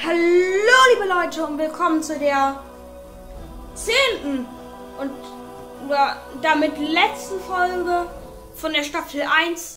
Hallo liebe Leute und willkommen zu der 10. und damit letzten Folge von der Staffel 1.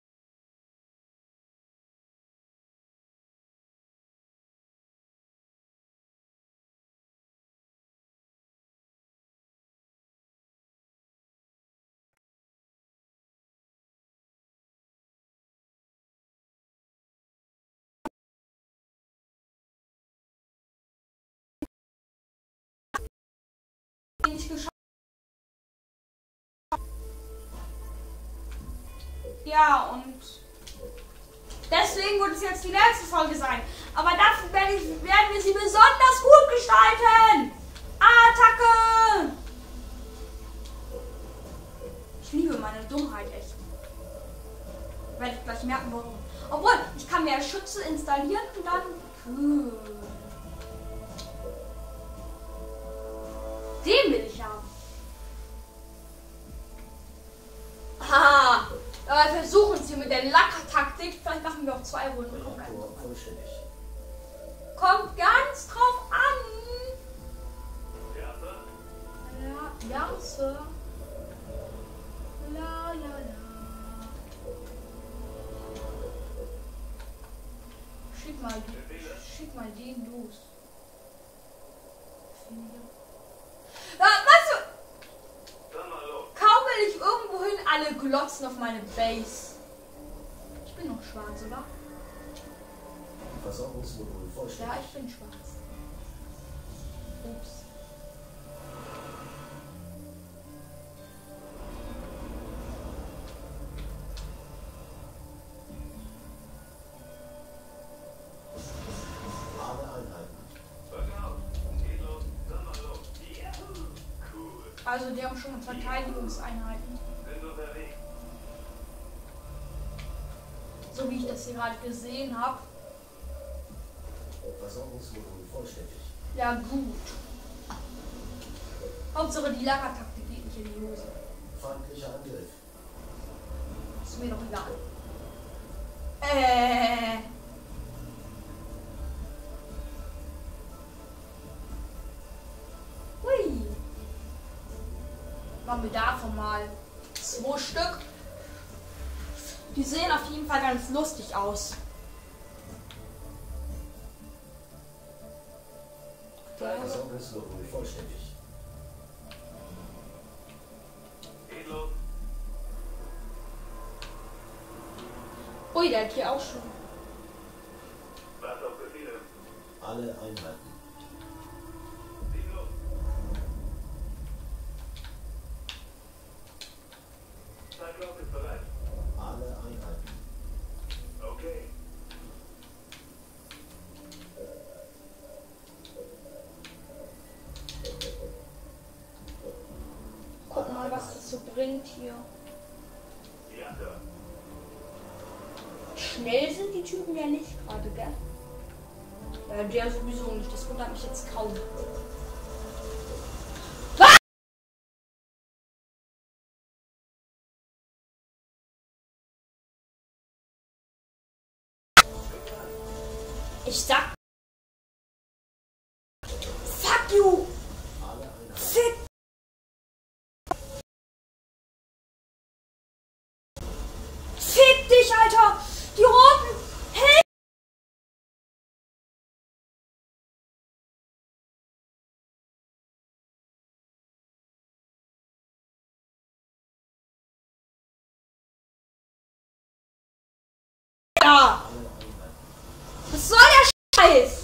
Ja, und deswegen wird es jetzt die letzte Folge sein. Aber dafür werden wir sie besonders gut gestalten. Attacke! Ich liebe meine Dummheit echt. Werde ich gleich merken, warum. Obwohl, ich kann mehr Schütze installieren und dann... Den will ich haben. Haha. Aber wir versuchen es hier mit der Lacker-Taktik. Vielleicht machen wir auch 2 Runden. Kommt ganz drauf an. Ja, Sir. La, la, la. Schick mal den los. Weißt du? Kaum will ich irgendwo hin, alle glotzen auf meine Base. Ich bin noch schwarz, oder? Versorgungsmodul vollständig. Ja, ich bin schwarz. Ups. Also die haben schon Verteidigungseinheiten. So wie ich das hier gerade gesehen habe. Versorgungsmodul vollständig. Ja gut. Hauptsache die Lagertaktik geht nicht in die Hose. Feindlicher Angriff. Ist mir doch egal. Hui. Machen wir davon mal 2 Stück. Die sehen auf jeden Fall ganz lustig aus. Versorgungsmodul vollständig. Ui, der hat hier auch schon. Alle Einheiten. Alle Einheiten. Okay. Guck mal, was das so bringt hier. Ja, Sir. Schnell sind die Typen ja nicht gerade, gell? Ja, der sowieso nicht. Das wundert mich jetzt kaum. Ich sag. Fuck you! Fick! Fick dich, Alter! Die roten! Hey! Ja! Was soll der Scheiß?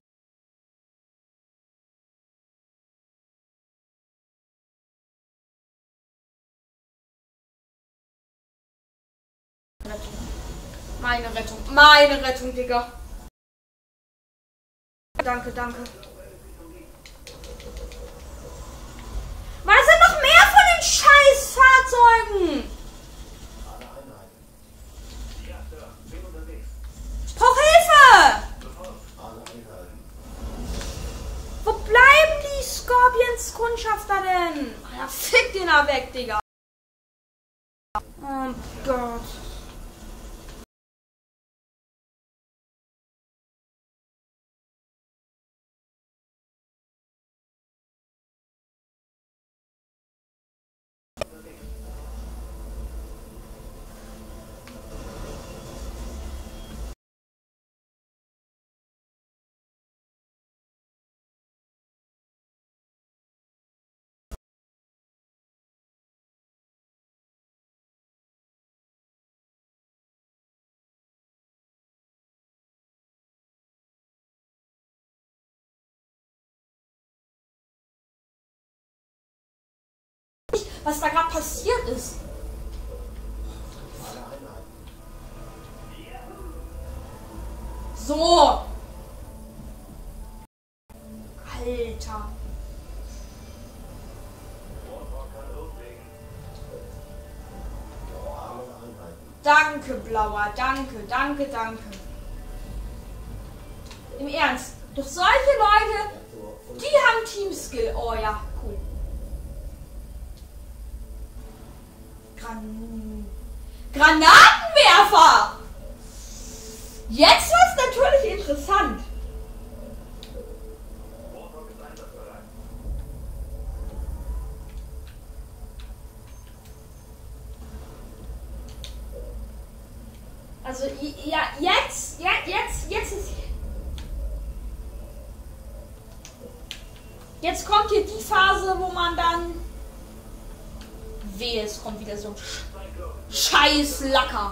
Meine Rettung. Meine Rettung, Digga. Danke, danke. Was sind noch mehr von den Scheißfahrzeugen? Alle Einheiten. Ja, Sir. Bin unterwegs. Ich brauch Hilfe! Alle Einheiten. Wo bleiben die Scorpions-Kundschafter denn? Ja, fick den da weg, Digga. Oh Gott. was da gerade passiert ist. Alle Einheiten. So. Alter. Warthog kann loslegen. Alle Einheiten. Danke, Blauer. Danke, danke, danke. Im Ernst. Doch solche Leute, Reaktor und die haben Teamskill. Oh ja, cool. Granatenwerfer! Jetzt wird's natürlich interessant. Warthog ist einsatzbereit. Also ja, jetzt ist. Jetzt kommt hier die Phase, wo man dann. Wehe, es kommt wieder so ein Scheiß Lacker.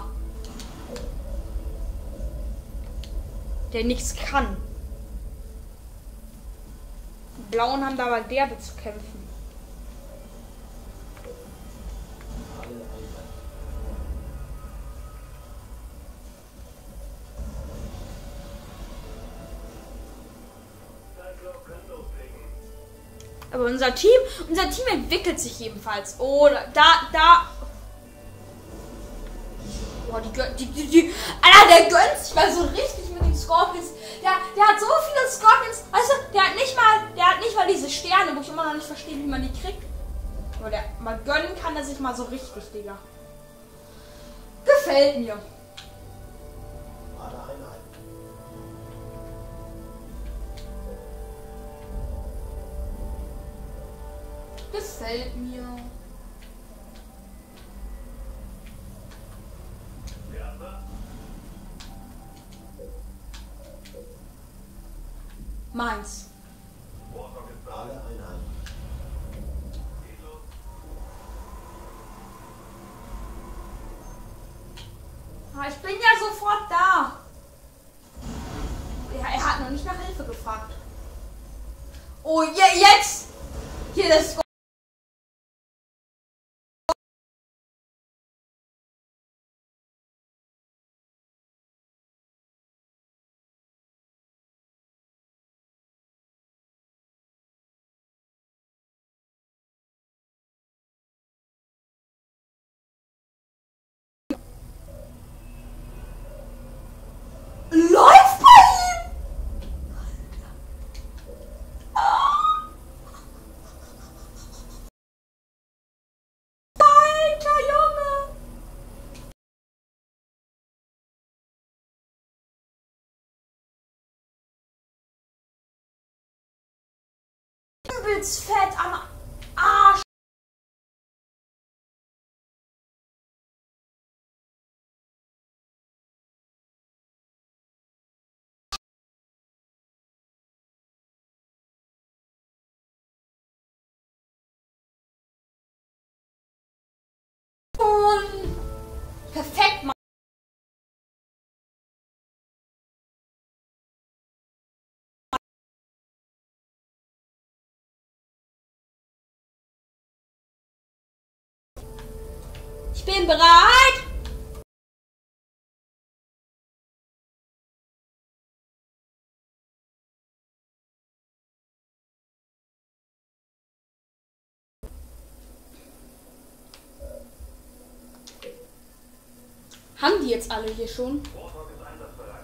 Der nichts kann. Die Blauen haben dabei derbe zu kämpfen. alle Einheiten. Cyclops kann loslegen. Aber unser Team entwickelt sich jedenfalls. Oh, da. Boah, Alter, der gönnt sich mal so richtig mit den Scorpions. Der hat so viele Scorpions. Weißt du, der hat nicht mal diese Sterne, wo ich immer noch nicht verstehe, wie man die kriegt. Aber mal gönnen kann er sich mal so richtig, Digga. Gefällt mir. Alle Einheiten. Gefällt mir. Werfer. Meins. Warthog ist Alle bereit. Einheiten. Geht los. Ah, ich bin ja sofort da. Ja, er hat noch nicht nach Hilfe gefragt. Oh, jetzt! Hier das läuft bei ihm! Alter Junge! Übelst fett am Arsch! Perfekt, Mann. Ich bin bereit. Haben die jetzt alle hier schon? Warthog ist einsatzbereit.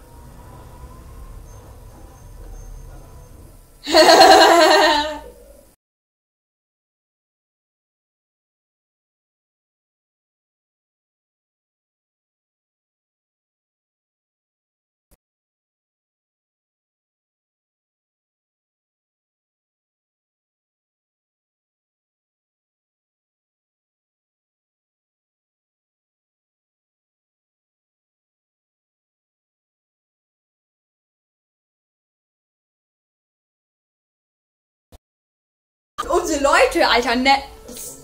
Unsere Leute, Alter, ne? Das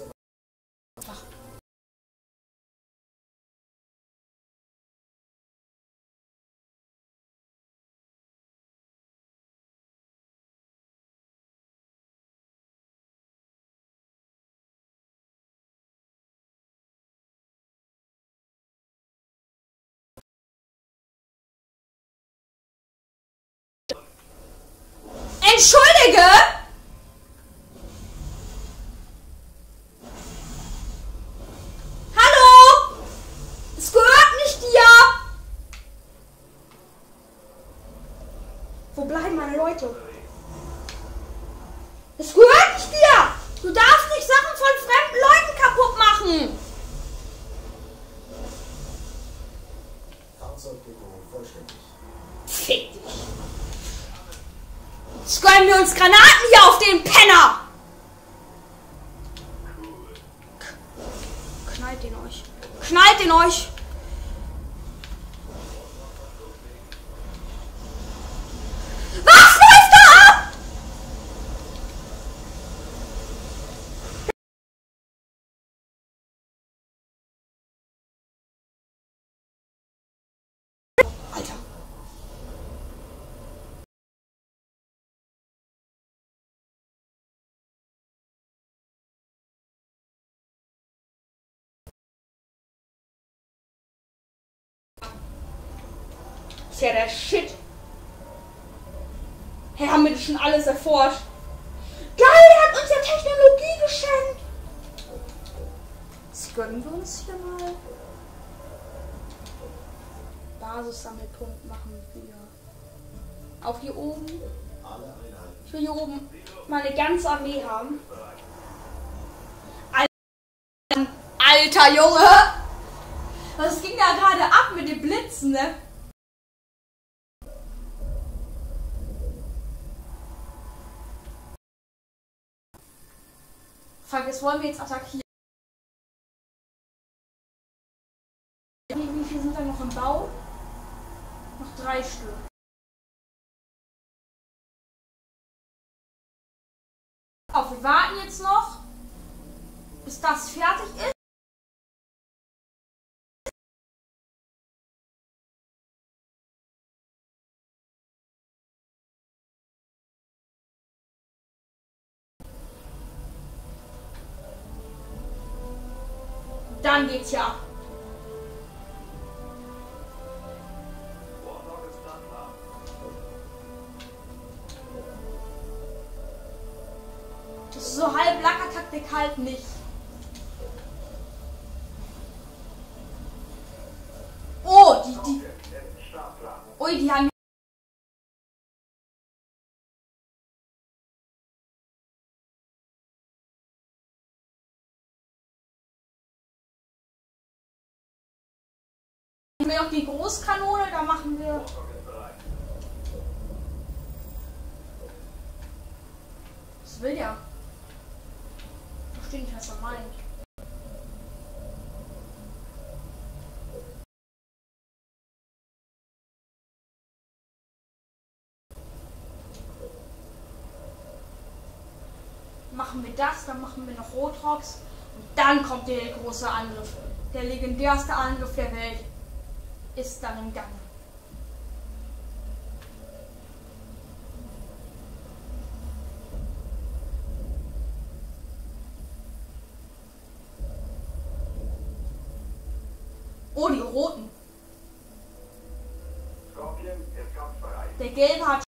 Entschuldige! Hallo! Es gehört nicht dir! Wo bleiben meine Leute? Es gehört nicht dir! Du darfst nicht Sachen von fremden Leuten kaputt machen! Fahrzeugdeko vollständig. Fick dich! Jetzt gönnen wir uns Granaten hier auf den Penner! Knallt den euch! Knallt den euch! Was läuft da ab? Alter. Ist ja der Shit. Hey, haben wir das schon alles erforscht? Geil, er hat uns ja Technologie geschenkt. Jetzt gönnen wir uns hier mal. Basissammelpunkt machen wir. Auch hier oben. Alle Einheiten. Ich will hier oben mal eine ganze Armee haben. Alter Junge! Was ging da gerade ab mit den Blitzen, ne? Fuck, jetzt wollen wir jetzt attackieren. Wie viele sind da noch im Bau? Noch 3 Stück. Auf, wir warten jetzt noch, bis das fertig ist. Dann geht's ja ab. Warthog ist startklar. Das ist so halb Lackertaktik halt nicht. Oh, die. Jetzt startklar. Ui, die haben. Wir auch die Großkanone, da machen wir. Warthog ist bereit. Was will der? Ich verstehe nicht, was er meint. Machen wir das, dann machen wir noch Rotrox und dann kommt der große Angriff. Der legendärste Angriff der Welt ist dann im Gange. Oh, die roten. Scorpion ist kampfbereit. Der gelbe hat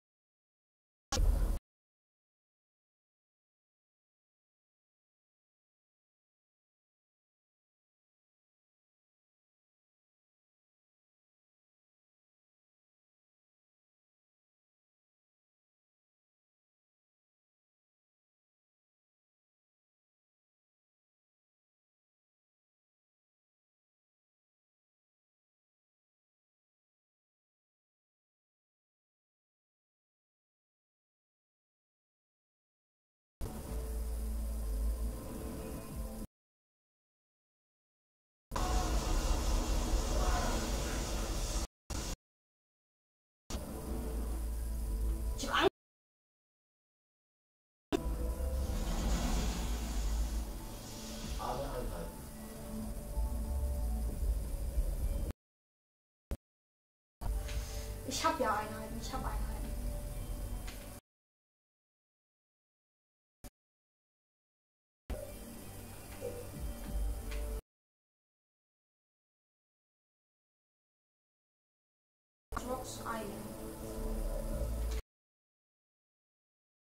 ich hab Angst. Alle Einheiten. Ich hab ja Einheiten, ich hab Einheiten. Trotz einen.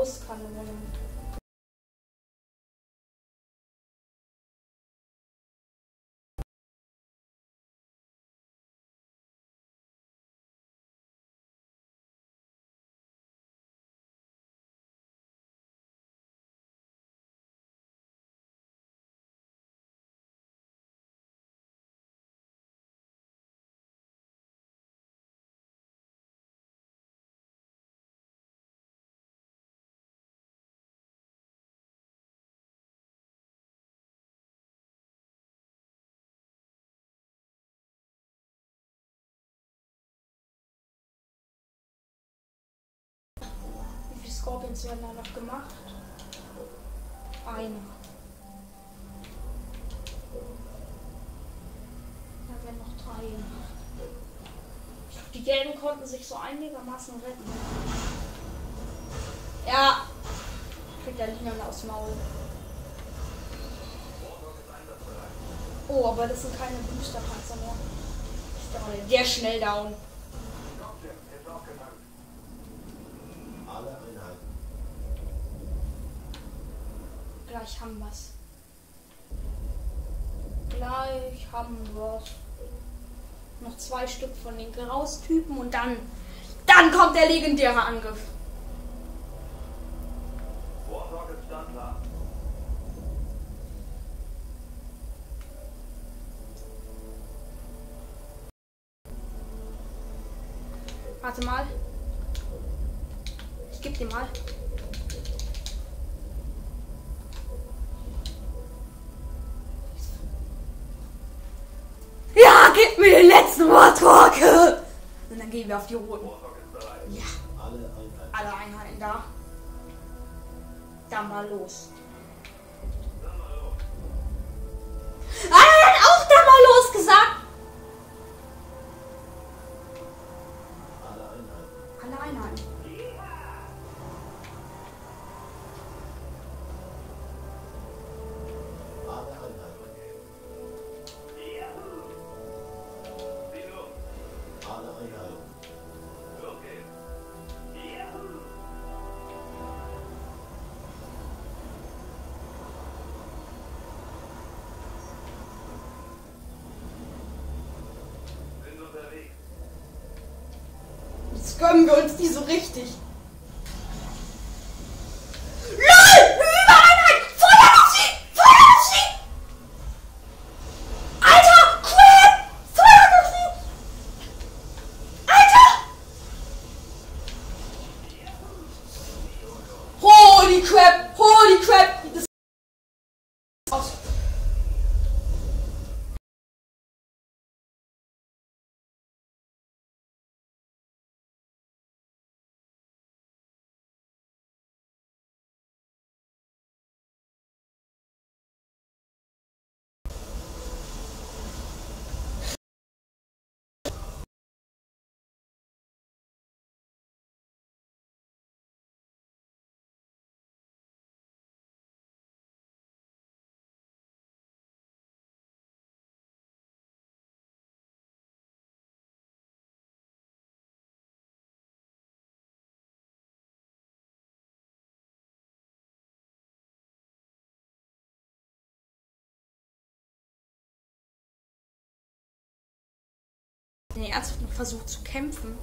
Brustkanone. Wie viele Scorpions werden da noch gemacht? Eine. Da werden noch 3 gemacht. Ich glaube, die Gelben konnten sich so einigermaßen retten. Ja. Kriegt der Lina aufs Maul. Oh, aber das sind keine Boosterpanzer mehr. Der ist schnell down. Ist aufgetankt. Alle Einheiten. Gleich haben wir's. Gleich haben wir's. Noch 2 Stück von den Graus-Typen und dann kommt der legendäre Angriff. Warthog ist startklar. Warte mal. Ich geb dir mal. Ja, gib mir den letzten Warthog! Und dann gehen wir auf die roten. Warthog ist bereit. Ja, Alle Einheiten. alle Einheiten da. Dann mal los. Dann mal los. Ah, er hat auch dann mal los gesagt. Alle Einheiten. Alle Einheiten. Alle Einheiten. Juhu. Sieh los. Alle Einheiten. Los geht's. Juhu. Sind unterwegs. Jetzt gönnen wir uns die so richtig. LOL! Übereinheit! Feuer auf sie! Feuer auf sie! Alter! Crap! Feuer auf sie! Alter! Holy crap! Holy crap! Das ist aus. Nee, ernsthaft noch versucht zu kämpfen.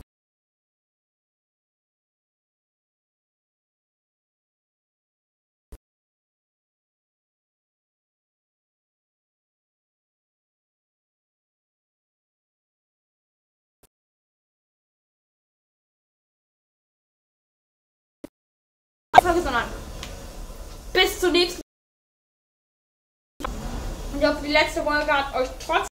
Folge, sondern bis zur nächsten. Und ich hoffe, die letzte Folge hat euch trotzdem